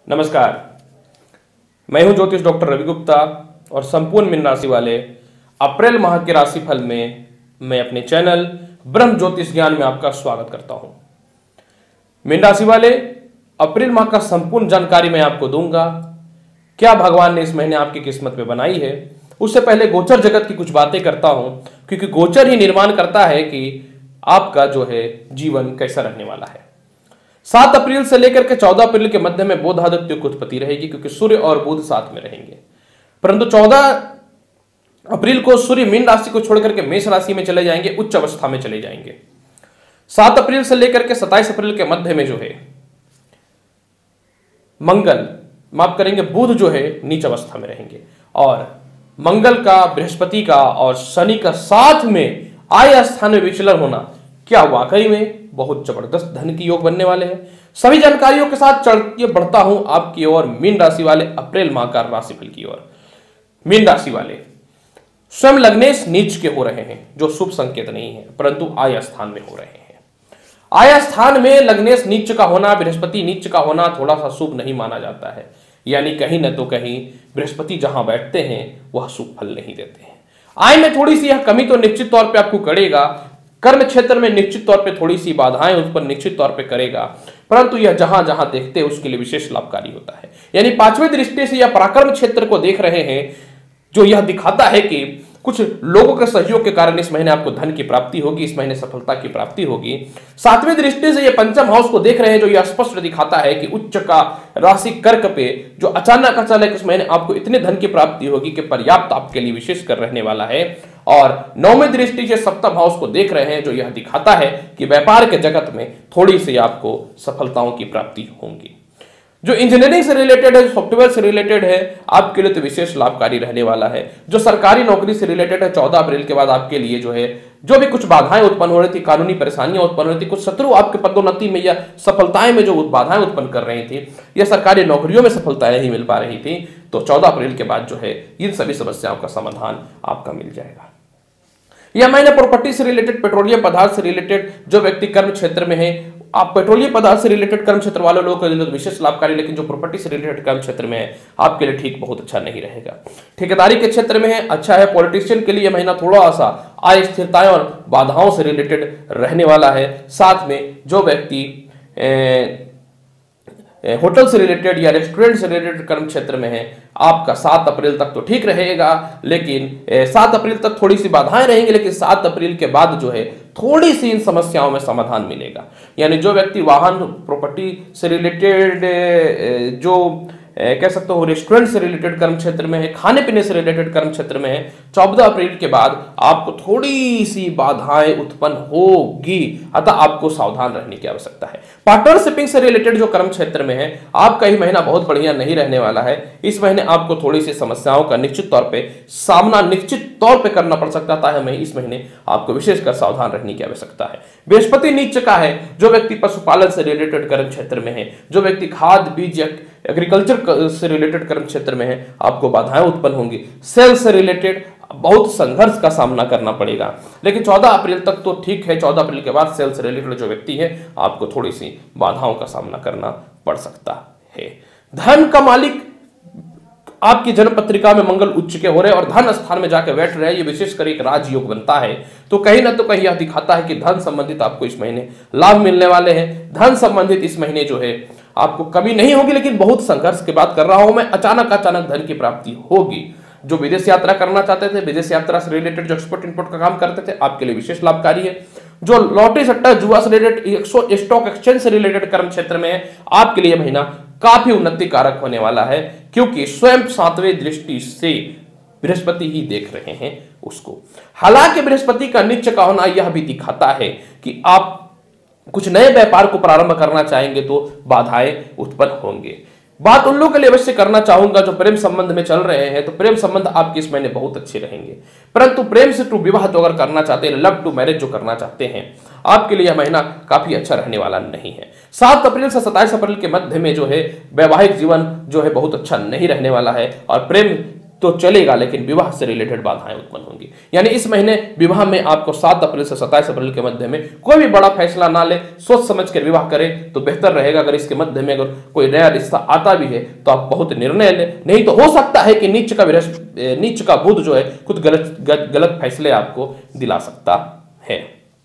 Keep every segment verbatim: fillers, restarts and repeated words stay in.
नमस्कार, मैं हूं ज्योतिष डॉक्टर रवि गुप्ता और संपूर्ण मीन राशि वाले अप्रैल माह के राशिफल में मैं अपने चैनल ब्रह्म ज्योतिष ज्ञान में आपका स्वागत करता हूं। मीन राशि वाले, अप्रैल माह का संपूर्ण जानकारी मैं आपको दूंगा। क्या भगवान ने इस महीने आपकी किस्मत में बनाई है, उससे पहले गोचर जगत की कुछ बातें करता हूं, क्योंकि गोचर ही निर्माण करता है कि आपका जो है जीवन कैसा रहने वाला है। सात अप्रैल से लेकर के चौदह अप्रैल के मध्य में बुध आदित्य की उत्पत्ति रहेगी, क्योंकि सूर्य और बुध साथ में रहेंगे। परंतु चौदह अप्रैल को सूर्य मीन राशि को छोड़कर के मेष राशि में चले जाएंगे, उच्च अवस्था में चले जाएंगे। सात अप्रैल से लेकर के सत्ताईस अप्रैल के मध्य में जो है मंगल, माफ करेंगे, बुध जो है नीच अवस्था में रहेंगे। और मंगल का, बृहस्पति का और शनि का साथ में आय स्थान में विचलन होना क्या वाकई में बहुत जबरदस्त धन की योग बनने वाले हैं। सभी जानकारियों के साथ चढ़ते बढ़ता हूं आपकी ओर मीन राशि वाले अप्रैल माह का राशिफल की ओर। मीन राशि वाले स्वयं लग्नेश नीच के हो रहे हैं, जो शुभ संकेत नहीं है, परंतु आय स्थान में हो रहे हैं। आय स्थान में लग्नेश नीच का होना, बृहस्पति नीच का होना थोड़ा सा शुभ नहीं माना जाता है। यानी कहीं न तो कहीं बृहस्पति जहां बैठते हैं वह शुभ फल नहीं देते हैं। आय में थोड़ी सी यह कमी तो निश्चित तौर पे आपको करेगा। कर्म क्षेत्र में निश्चित तौर पे थोड़ी सी बाधाएं उस पर निश्चित तौर पे करेगा, परंतु यह जहां जहां देखते हैं उसके लिए विशेष लाभकारी होता है। यानी पांचवें दृष्टि से यह पराक्रम क्षेत्र को देख रहे हैं, जो यह दिखाता है कि कुछ लोगों के सहयोग के कारण इस महीने आपको धन की प्राप्ति होगी, इस महीने सफलता की प्राप्ति होगी। सातवें दृष्टि से ये पंचम हाउस को देख रहे हैं, जो यह स्पष्ट दिखाता है कि उच्च का राशि कर्क पे जो अचानक अचानक इस महीने आपको इतने धन की प्राप्ति होगी कि पर्याप्त आपके लिए विशेष कर रहने वाला है। और नौवीं दृष्टि से सप्तम हाउस को देख रहे हैं, जो यह दिखाता है कि व्यापार के जगत में थोड़ी सी आपको सफलताओं की प्राप्ति होगी। जो इंजीनियरिंग से रिलेटेड है, सॉफ्टवेयर से रिलेटेड है, आपके लिए तो विशेष लाभकारी रहने वाला है। जो सरकारी नौकरी से रिलेटेड है, चौदह अप्रैल के बाद आपके लिए जो है जो भी कुछ बाधाएं उत्पन्न हो रही थी, कानूनी परेशानियां उत्पन्न हो रही थी, कुछ शत्रु आपके पदोन्नति में या सफलताएं में जो बाधाएं उत्पन्न कर रही थी, या सरकारी नौकरियों में सफलताएं नहीं मिल पा रही थी, तो चौदह अप्रैल के बाद जो है इन सभी समस्याओं का समाधान आपका मिल जाएगा। या मैंने प्रॉपर्टी से रिलेटेड, पेट्रोलियम पदार्थ से रिलेटेड जो व्यक्ति कर्म क्षेत्र में है, आप पेट्रोलियम पदार्थ से रिलेटेड कर्म क्षेत्र वाले लोगों के लिए विशेष लाभकारी, लेकिन जो प्रॉपर्टी से रिलेटेड कर्म क्षेत्र में है आपके लिए ठीक बहुत अच्छा नहीं रहेगा। ठेकेदारी के क्षेत्र में है, अच्छा है। पॉलिटिशियन के लिए महीना थोड़ा सा आय स्थिरताएं और बाधाओं से रिलेटेड रहने वाला है। साथ में जो व्यक्ति होटल से रिलेटेड या रेस्टोरेंट से रिलेटेड कर्म क्षेत्र में है, आपका सात अप्रैल तक तो ठीक रहेगा, लेकिन सात अप्रैल तक थोड़ी सी बाधाएं रहेंगी, लेकिन सात अप्रैल के बाद जो है थोड़ी सी इन समस्याओं में समाधान मिलेगा। यानी जो व्यक्ति वाहन, प्रॉपर्टी से रिलेटेड, जो कह सकते हो रेस्टोरेंट से रिलेटेड कर्म क्षेत्र में है, खाने पीने से रिलेटेड कर्म क्षेत्र में है, चौदह अप्रैल के बाद आपको थोड़ी सी बाधाएं उत्पन्न होगी, अतः आपको सावधान रहने की आवश्यकता है। पार्टनरशिपिंग से रिलेटेड जो कर्म क्षेत्र में है, आपका ही महीना बहुत बढ़िया नहीं रहने वाला है। इस महीने आपको थोड़ी सी समस्याओं का निश्चित तौर पे सामना निश्चित तौर पे करना पड़ सकता है। हमें इस महीने आपको विशेषकर सावधान रहने की आवश्यकता है। बृहस्पति नीच का है, जो व्यक्ति पशुपालन से रिलेटेड कर्म क्षेत्र में है, जो व्यक्ति खाद बीज एग्रीकल्चर से रिलेटेड कर्म क्षेत्र में है, आपको बाधाएं उत्पन्न होंगी। सेल्स से रिलेटेड बहुत संघर्ष का सामना करना पड़ेगा, लेकिन चौदह अप्रैल तक तो ठीक है। चौदह अप्रैल के बाद सेल्स से रिलेटेड जो व्यक्ति है, आपको थोड़ी सी बाधाओं का सामना करना पड़ सकता है। धन का मालिक आपकी जन्म पत्रिका में मंगल उच्च के हो रहे और धन स्थान में जाकर बैठ रहे हैं, ये विशेषकर एक राजयोग बनता है। तो कहीं ना तो कहीं यह दिखाता है कि धन संबंधित आपको इस महीने लाभ मिलने वाले हैं। धन संबंधित इस महीने जो है आपको कमी नहीं होगी, लेकिन बहुत संघर्ष की बात कर रहा हूं मैं। अचानक अचानक धन की प्राप्ति होगी। जो विदेश यात्रा करना चाहते थे, विदेश यात्रा से रिलेटेड जो एक्सपोर्ट इंपोर्ट का काम करते थे, आपके लिए विशेष लाभकारी है। जो लॉटरी सट्टा जुआ से रिलेटेड, स्टॉक एक्सचेंज से रिलेटेड कर्म क्षेत्र में है, आपके लिए महीना काफी उन्नति कारक होने वाला है, क्योंकि स्वयं सातवें दृष्टि से बृहस्पति ही देख रहे हैं उसको। हालांकि बृहस्पति का नीच का होना यह भी दिखाता है कि आप कुछ नए व्यापार को प्रारंभ करना चाहेंगे तो बाधाएं उत्पन्न होंगे। बात उन लोगों के लिए अवश्य करना चाहूंगा जो प्रेम संबंध में चल रहे हैं, तो प्रेम संबंध आपके इस महीने बहुत अच्छे रहेंगे। परंतु प्रेम से टू विवाह जो अगर करना चाहते हैं, लव टू मैरिज जो करना चाहते हैं, आपके लिए यह महीना काफी अच्छा रहने वाला नहीं है। सात अप्रैल से सत्ताईस अप्रैल के मध्य में जो है वैवाहिक जीवन जो है बहुत अच्छा नहीं रहने वाला है, और प्रेम तो चलेगा, लेकिन विवाह से रिलेटेड बाधाएं उत्पन्न होंगी। यानी इस महीने विवाह में आपको सात अप्रैल से सत्ताईस अप्रैल के मध्य में कोई भी बड़ा फैसला ना ले, सोच समझ कर विवाह करें तो बेहतर रहेगा। अगर इसके मध्य में अगर कोई नया रिश्ता आता भी है तो आप बहुत निर्णय ले, नहीं तो हो सकता है कि नीच का नीच का बुध जो है कुछ गलत गलत फैसले आपको दिला सकता है।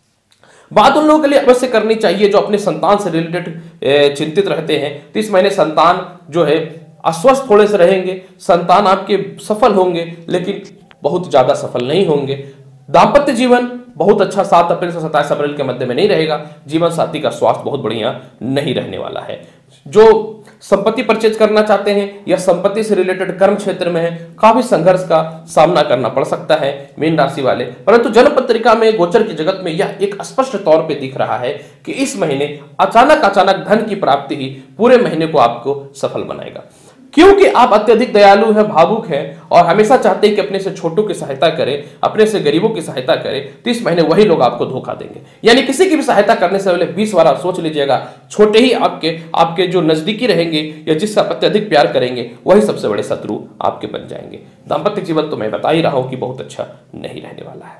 बात उन लोगों के लिए अवश्य करनी चाहिए जो अपने संतान से रिलेटेड चिंतित रहते हैं। तो इस महीने संतान जो है अस्वस्थ थोड़े से रहेंगे, संतान आपके सफल होंगे लेकिन बहुत ज्यादा सफल नहीं होंगे। दाम्पत्य जीवन बहुत अच्छा सात अप्रैल से सत्ताईस अप्रैल के मध्य में नहीं रहेगा। जीवन साथी का स्वास्थ्य बहुत बढ़िया नहीं रहने वाला है। जो संपत्ति परचेज करना चाहते हैं या संपत्ति से रिलेटेड कर्म क्षेत्र में है, काफी संघर्ष का सामना करना पड़ सकता है मीन राशि वाले। परंतु जन्म पत्रिका में गोचर की जगत में यह एक स्पष्ट तौर पे दिख रहा है कि इस महीने अचानक अचानक धन की प्राप्ति ही पूरे महीने को आपको सफल बनाएगा, क्योंकि आप अत्यधिक दयालु हैं, भावुक हैं और हमेशा चाहते हैं कि अपने से छोटों की सहायता करें, अपने से गरीबों की सहायता करें। तो इस महीने वही लोग आपको धोखा देंगे। यानी किसी की भी सहायता करने से पहले बीस बार आप सोच लीजिएगा। छोटे ही आपके आपके जो नजदीकी रहेंगे या जिससे आप अत्यधिक प्यार करेंगे वही सबसे बड़े शत्रु आपके बन जाएंगे। दाम्पत्य जीवन तो मैं बता ही रहा हूं कि बहुत अच्छा नहीं रहने वाला है।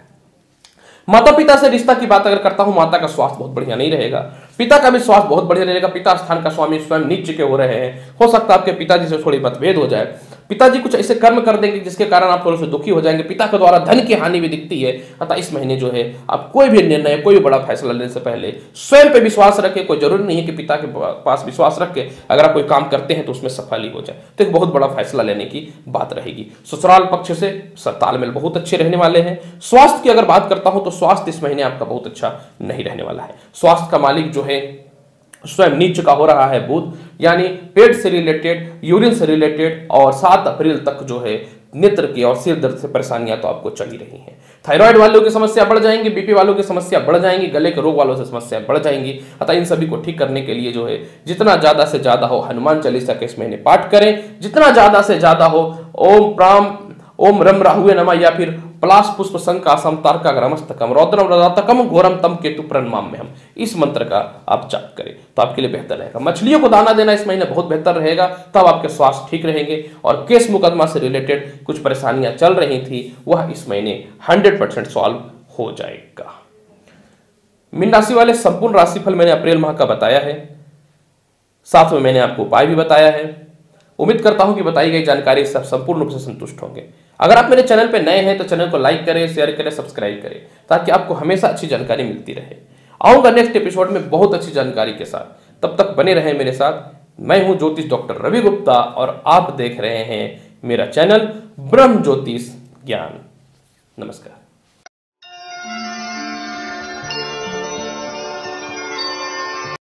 माता पिता से रिश्ता की बात अगर करता हूं, माता का स्वास्थ्य बहुत बढ़िया नहीं रहेगा, पिता का भी स्वास्थ्य बहुत बढ़िया रहेगा। पिता स्थान का स्वामी स्वयं नीच के हो रहे हैं, हो सकता है आपके पिताजी से थोड़ी मतभेद हो जाए, पिताजी कुछ ऐसे कर्म कर देंगे जिसके कारण आप थोड़े से दुखी हो जाएंगे। पिता के द्वारा धन की हानि भी दिखती है। अतः इस महीने जो है आप कोई भी निर्णय, कोई भी बड़ा फैसला लेने से पहले स्वयं पे विश्वास रखें। कोई जरूरी नहीं है कि पिता के पास विश्वास रख के अगर आप कोई काम करते हैं तो उसमें सफल ही हो जाए। तो एक बहुत बड़ा फैसला लेने की बात रहेगी। ससुराल पक्ष से तालमेल बहुत अच्छे रहने वाले हैं। स्वास्थ्य की अगर बात करता हूं तो स्वास्थ्य इस महीने आपका बहुत अच्छा नहीं रहने वाला है। स्वास्थ्य का मालिक जो है स्वयं नीच का हो रहा है बुध, यानी पेट से रिलेटेड, यूरिन से रिलेटेड और सात अप्रैल तक जो है नेत्र की और सिर दर्द से परेशानियां तो आपको चली रही हैं। थायराइड वालों की समस्या बढ़ जाएंगी, बीपी वालों की समस्या बढ़ जाएंगी, गले के रोग वालों से समस्या बढ़ जाएंगी। अतः इन सभी को ठीक करने के लिए जो है जितना ज्यादा से ज्यादा हो हनुमान चालीसा के इस महीने पाठ करें, जितना ज्यादा से ज्यादा हो ओम प्राम ओम रम राहुवे नमः या फिर पलाश पुष्प संकासम तारकाग्रमस्तकम रौद्रम रदातकम घोरम तम केतु प्रणमाम में हम इस मंत्र का आप जाप करें तो आपके लिए बेहतर रहेगा। मछलियों को दाना देना इस महीने बहुत बेहतर रहेगा, तब आपके स्वास्थ्य ठीक रहेंगे। और केस मुकदमा से रिलेटेड कुछ परेशानियां चल रही थी वह इस महीने हंड्रेड परसेंट सॉल्व हो जाएगा। मीन राशि वाले संपूर्ण राशिफल मैंने अप्रैल माह का बताया है, साथ में मैंने आपको उपाय भी बताया है। उम्मीद करता हूं कि बताई गई जानकारी से आप संपूर्ण रूप से संतुष्ट होंगे। अगर आप मेरे चैनल पर नए हैं तो चैनल को लाइक करें, शेयर करें, सब्सक्राइब करें ताकि आपको हमेशा अच्छी जानकारी मिलती रहे। आऊंगा नेक्स्ट एपिसोड में बहुत अच्छी जानकारी के साथ, तब तक बने रहें मेरे साथ। मैं हूं ज्योतिष डॉक्टर रवि गुप्ता और आप देख रहे हैं मेरा चैनल ब्रह्म ज्योतिष ज्ञान। नमस्कार।